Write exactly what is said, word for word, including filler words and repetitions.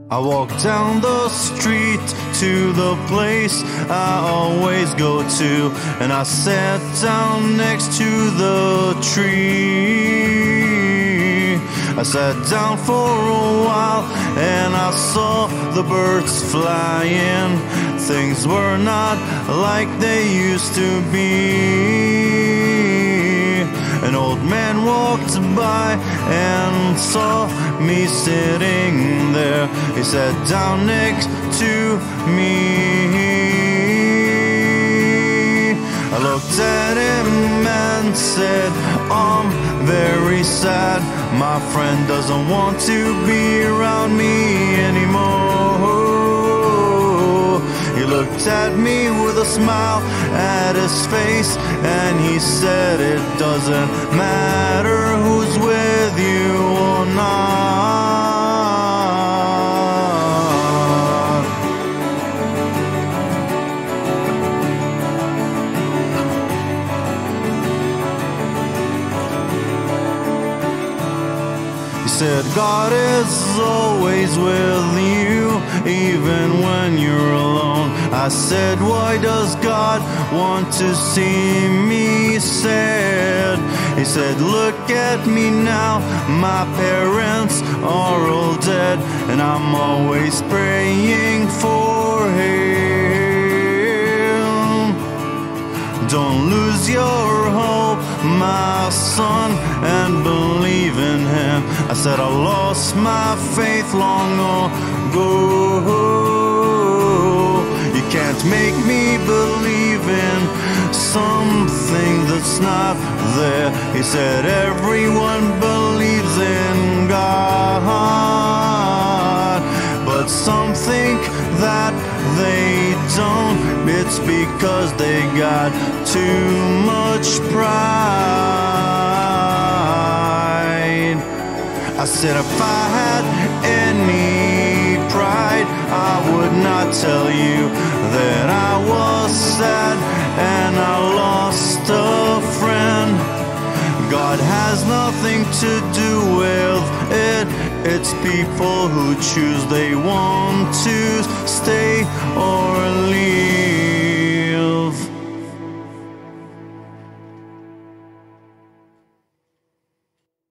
I walked down the street to the place I always go to, and I sat down next to the tree. I sat down for a while and I saw the birds flying. Things were not like they used to be. An old man walked by and saw me sitting there. He sat down next to me. I looked at him and said, I'm very sad. My friend doesn't want to be around me anymore. He looked at me with a smile at his face, and he said, it doesn't matter who's with you or not. He said, God is always with you, even when you're alone. I said, why does God want to see me sad? He said, look at me now, my parents are all dead, and I'm always praying for him. Don't lose your hope, my son, and believe in him. I said, I lost my faith long ago. You can't make me believe in something that's not there. He said, everyone believes in God, but some think that they don't. It's because they got too much pride. I said, if I had any pride, I would not tell you that I was sad and I lost a friend. God has nothing to do with it. It's people who choose they want to stay or leave.